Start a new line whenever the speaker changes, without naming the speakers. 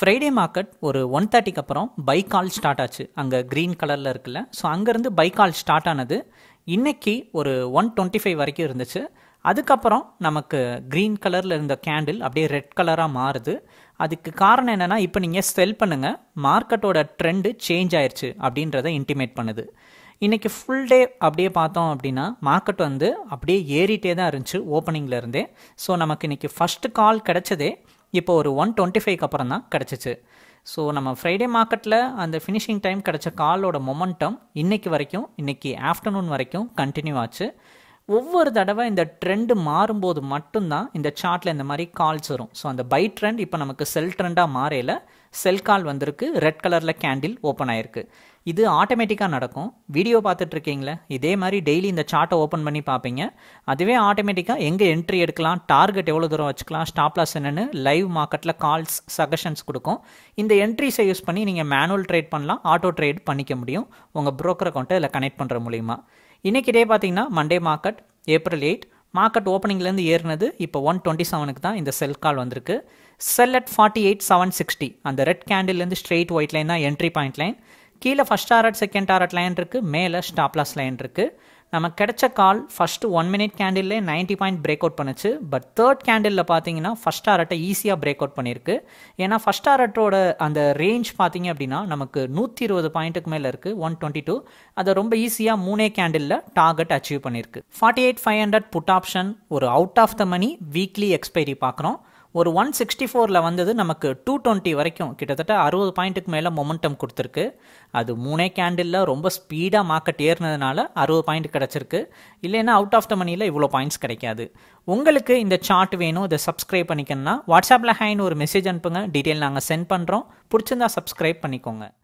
Friday market ஒரு 1:30க்கு அப்புறம் buy call start ஆச்சு. அங்கே க்ரீன் கலரில் இருக்குல்ல, ஸோ அங்கேருந்து பை கால் ஸ்டார்ட் ஆனது இன்னைக்கு ஒரு 125 வரைக்கும் இருந்துச்சு. அதுக்கப்புறம் நமக்கு க்ரீன் கலரில் இருந்த கேண்டில் அப்படியே ரெட் கலராக மாறுது. அதுக்கு காரணம் என்னென்னா, இப்போ நீங்கள் செல் பண்ணுங்கள், மார்க்கெட்டோட ட்ரெண்டு சேஞ்ச் ஆயிடுச்சு அப்படின்றத இன்டிமேட் பண்ணுது. இன்றைக்கி ஃபுல் டே அப்படியே பார்த்தோம் அப்படின்னா மார்க்கெட் வந்து அப்படியே ஏறிட்டே தான் இருந்துச்சு ஓப்பனிங்கில் இருந்தே. ஸோ நமக்கு இன்றைக்கி ஃபஸ்ட்டு கால் கிடச்சதே இப்போ ஒரு 125க்கு அப்புறம் தான் கிடச்சிச்சு. ஸோ நம்ம ஃப்ரைடே மார்க்கெட்டில் அந்த ஃபினிஷிங் டைம் கிடச்ச காலோட மொமெண்டம் இன்னைக்கு ஆஃப்டர்நூன் வரைக்கும் கண்டினியூ ஆச்சு. ஒவ்வொரு தடவை இந்த ட்ரெண்டு மாறும்போது மட்டும்தான் இந்த சார்ட்டில் இந்த மாதிரி கால்ஸ் வரும். ஸோ அந்த பை ட்ரெண்ட் இப்போ நமக்கு செல் ட்ரெண்டாக மாறையில் செல் கால் வந்திருக்கு, ரெட் கலரில் கேண்டில் ஓப்பன் ஆயிருக்கு. இது ஆட்டோமேட்டிக்காக நடக்கும். வீடியோ பார்த்துட்ருக்கீங்களே, இதே மாதிரி டெய்லி இந்த சார்ட்டை ஓப்பன் பண்ணி பார்ப்பீங்க. அதுவே ஆட்டோமேட்டிக்காக எங்கே என்ட்ரி எடுக்கலாம், டார்கெட் எவ்வளோ தூரம் வச்சுக்கலாம், ஸ்டாப் லாஸ் என்னென்னு லைவ் மார்க்கெட்டில் கால்ஸ் சஜஷன்ஸ் கொடுக்கும். இந்த என்ட்ரிஸை யூஸ் பண்ணி நீங்கள் மேனுவல் ட்ரேட் பண்ணலாம், ஆட்டோ ட்ரேட் பண்ணிக்க முடியும் உங்கள் ப்ரோக்கர் அக்கௌண்ட்டை இதில் கனெக்ட் பண்ணுற மூலிமா. இன்றைக்கி டே பார்த்தீங்கன்னா மண்டே மார்க்கெட் April 8 மார்க்கெட் ஓப்பனிங்லேருந்து ஏறினது இப்போ 127க்கு தான் இந்த செல் கால் வந்திருக்கு. செல் அட் 48,760 அந்த ரெட் கேண்டில்லேருந்து ஸ்ட்ரெயிட் ஒயிட் லைன் தான் என்ட்ரி பாயிண்ட் லைன். கீழே first target second target line இருக்குது, மேலே ஸ்டாப் லாஸ் லைன் இருக்குது. நமக்கு கிடைச்ச கால் ஃபஸ்ட்டு 1 minute கேண்டில்லே 90 பாயிண்ட் பிரேக் அவுட் பண்ணுச்சு. பட் தேர்ட் கேண்டிலில் பார்த்தீங்கன்னா ஃபஸ்ட் டாரட்டை ஈஸியாக பிரேக் அவுட் பண்ணியிருக்கு. ஏன்னா ஃபஸ்ட் டாரட்டோட அந்த ரேஞ்ச் பார்த்தீங்க அப்படின்னா நமக்கு 120 பாயிண்ட்டுக்கு மேலே இருக்குது, 122. அதை ரொம்ப ஈஸியாக 3 கேண்டிலில் டார்கெட் அச்சீவ் பண்ணியிருக்கு. 48,500 புட் ஆப்ஷன் ஒரு out of the money weekly expiry பார்க்குறோம். ஒரு 164 வந்தது நமக்கு 220 வரைக்கும் கிட்டத்தட்ட 60 பாயிண்ட்டுக்கு மேலே மொமெண்டம் கொடுத்துருக்கு. அது 3 கேண்டிலில் ரொம்ப ஸ்பீடாக மார்க்கெட் ஏறினதுனால 60 பாயிண்ட் கிடச்சிருக்கு. இல்லைன்னா அவுட் ஆஃப் த மணியில் இவ்வளோ பாயிண்ட்ஸ் கிடைக்காது. உங்களுக்கு இந்த சார்ட் வேணும், இதை சப்ஸ்கிரைப் பண்ணிக்கணும்னா வாட்ஸ்அப்பில் ஹைன்னு ஒரு மெசேஜ் அனுப்புங்க, டீட்டெயில் நாங்கள் சென்ட் பண்ணுறோம். பிடிச்சிருந்தா சப்ஸ்கிரைப் பண்ணிக்கோங்க.